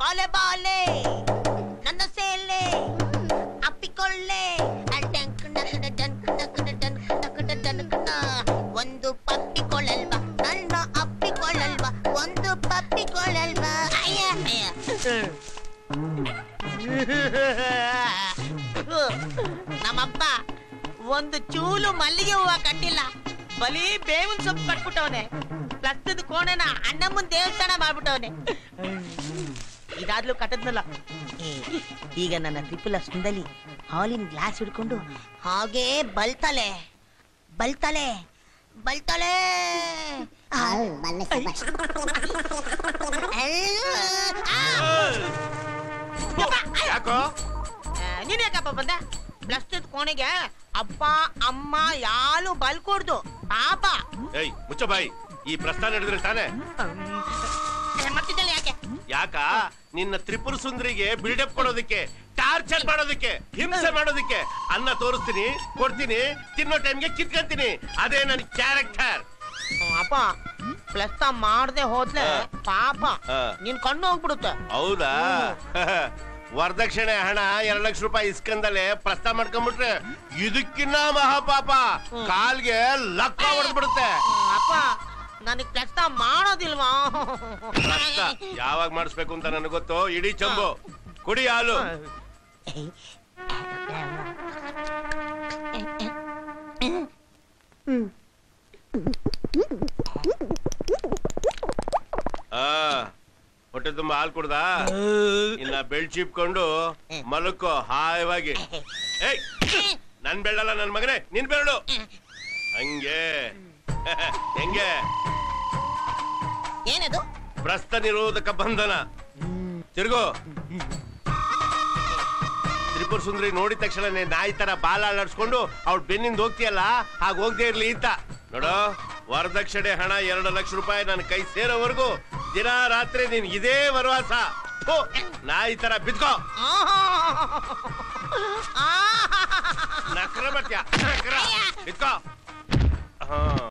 ಬಾಲೆ ಬಾಲೆ ನನ್ನ ಸೇಲೆ ಅಪ್ಪಿಕೊಳ್ಳೆ ಒಂದು ಪಪ್ಪಿಕೊಳ್ಳಲ್ವಾ ನನ್ನ ಅಪ್ಪಿಕೊಳ್ಳಲ್ವಾ ಒಂದು ಪಪ್ಪಿಕೊಳ್ಳಲ್ವಾ ನಮ್ಮಪ್ಪ ಒಂದು ಚೂಲು ಮಲ್ಲಿಗೆ ಹೂವ ಕಟ್ಟಿಲ್ಲ, ಬರೀ ಬೇವಿನ ಸೊಪ್ಪು ಕಟ್ಬಿಟ್ಟವನೆ. ಪ್ಲಸ್ತದ ಕೋಣೆನ ಅಣ್ಣಮ್ಮನ ದೇವಸ್ಥಾನ ಮಾಡ್ಬಿಟ್ಟವನೆ. ಇದಾದ್ಲೂ ಕಟ್ಟದ್ನಲ್ಲ. ಈಗ ನನ್ನ ಟ್ರಿಪಲ್ ಸುಂದಲಿ ಹಾಲಿನ ಗ್ಲಾಸ್ ಹಿಡ್ಕೊಂಡು ಹಾಗೇ ಬಲ್ತಲೆ ಬಲ್ತಲೆ ಬಲ್ತಲೆ. ಯಾಕೋ ನೀನ್ ಯಾಕಪ್ಪ ಬಂದೆ? ಪ್ಲಸ್ತದ ಕೋಣೆಗೆ ಅಪ್ಪ ಅಮ್ಮ ಯಾರು ಬಲ್ಕೊಡ್ದು ಪಾಪ. ಏಯ್ ಮುಚ್ಚ ಬಾಯಿ, ಈ ಪ್ರಸ್ಥಾನ ಹಿಡಿದ್ರೆ ತಾನೆ. ಮತ್ತಿದ್ದಲ್ಲ ಯಾಕೆ? ಯಾಕ ನಿನ್ನ ತ್ರಿಪುರ ಸುಂದರಿಗೆ ಬಿಲ್ಡಪ್ ಕೊಡೋದಕ್ಕೆ, ಟಾರ್ಚರ್ ಮಾಡೋದಕ್ಕೆ, ಹಿಂಸೆ ಮಾಡೋದಕ್ಕೆ. ಅನ್ನ ತೋರಿಸ್ತೀನಿ, ಕೊಡ್ತೀನಿ, ತಿನ್ನೋ ಟೈಮ್ಗೆ ಕಿತ್ಕೊಂತೀನಿ. ಅದೇ ನನ್ನ ಕ್ಯಾರೆಕ್ಟರ್. ಅಪ್ಪ ಪ್ಲಸ್ತ ಮಾಡದೆ ಹೋದ್ಲೆ ಪಾಪ ನಿನ್ ಕಣ್ಣು ಹೋಗ್ಬಿಡುತ್ತೆ. ಹೌದಾ? ವರದಕ್ಷಿಣೆ ಹಣ 2 ಲಕ್ಷ ರೂಪಾಯಿ ಇಸ್ಕಂದಲೆ ಪ್ರಸ್ತಾವ ಮಾಡ್ಕೊಂಡ್ಬಿಟ್ರೆ ಇದಕ್ಕಿನ್ನ ಮಹಾಪಾಪ. ಕಾಲ್ಗೆ ಲಕ್ಕ ಹೊಡೆದ್ಬಿಡುತ್ತೆ. ಅಪ್ಪ ನನಗ್ ಪ್ಲಸ್ತ ಮಾಡೋದಿಲ್ವಾ? ಯಾವಾಗ ಮಾಡಿಸ್ಬೇಕು ಅಂತ ನನಗೆ ಗೊತ್ತು. ಇಡೀ ಚಂಬು ಕುಡಿ ಹಾಲು. ಹೊಟ್ಟೆ ತುಂಬಾ ಹಾಲು ಕುಡ್ದ? ಇನ್ನ ಬೆಳ್ ಚೀಪ್ಕೊಂಡು ಮಲಕ್ಕೋ ಹಾಯವಾಗಿ. ಏಯ್ ನನ್ ಬೆಳ್ಳಲ್ಲ ನನ್ ಮಗನೇ, ನಿನ್ ಬೆರಳು. ಹಂಗೆ ಹೆಂಗೆ? ಏನದು? ಭ್ರಷ್ಟ ನಿರೋಧಕ ಬಂಧನ. ತಿರ್ಗೋ. ತ್ರಿಪುರ ಸುಂದರಿ ನೋಡಿದ ತಕ್ಷಣ ನಾಯಿ ತರ ಬಾಲ ಅಲ್ಲಾಡ್ಸ್ಕೊಂಡು ಅವ್ಳ ಬೆನ್ನಿಂದ ಹೋಗ್ತೀಯಲ್ಲ, ಹಾಗ ಹೋಗದೆ ಇರ್ಲಿ ಅಂತ ನೋಡೋ. ವರದಕ್ಷಿಣೆ ಹಣ 2 ಲಕ್ಷ ರೂಪಾಯಿ ನನ್ನ ಕೈ ಸೇರೋವರೆಗೂ ದಿನ ರಾತ್ರಿ ನೀನ್ ಇದೇ ವರವಾಸ. ನಾಯಿ ತರ ಬಿದ್ಕೋ. ನಕ್ರ ಬಟ್ಯ ಬಿದ್ಕೋ.